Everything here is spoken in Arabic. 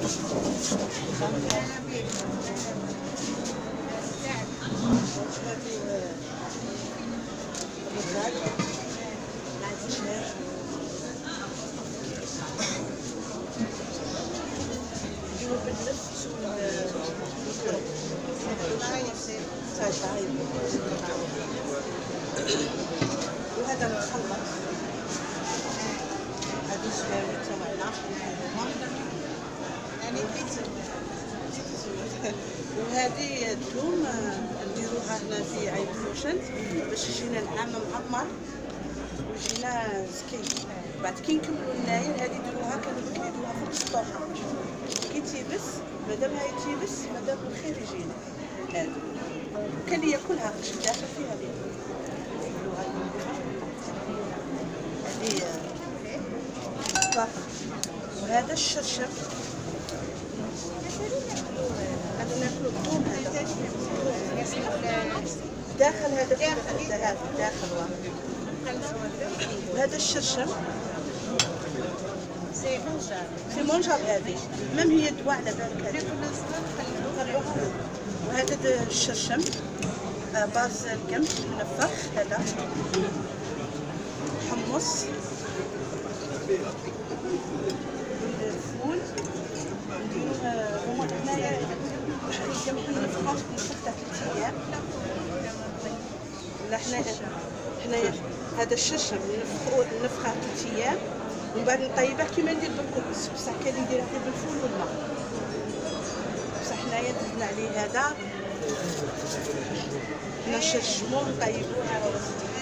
وهذا مخلط، هذه الشباوي تاعنا يعني بيتزا. وهذه الثوم نديروها هنا في عين فوشن باش يجينا العام معمر ويجينا زكي. بعد كي نكملوا هنايا هذه يديروها كانوا بكري يديروها فوق السطوحه، كي تيبس مادامها يتيبس مادام الخير يجينا. هذا كان لي ياكلها باش داخل فيها هذه وهذا الشرشم هذا ناكلو الثوم. هذا داخل هذا داخل وهذا الشرشم سي مونجاب. هذه ميم هي دواء على بالك. وهذا الشرشم باز القمح منفخ. هذا حمص والفول نديروه هما هنايا القمح منفخ تاع 3 أيام. لا حنايا هذا الشرشم نفخه 3 أيام ومن بعد نطيبه كيما ندير بالكركس، بصح كاين اللي يديرها غير بالفول والماء. بصح حنايا درنا عليه هذا نشرشمو نطيبوه.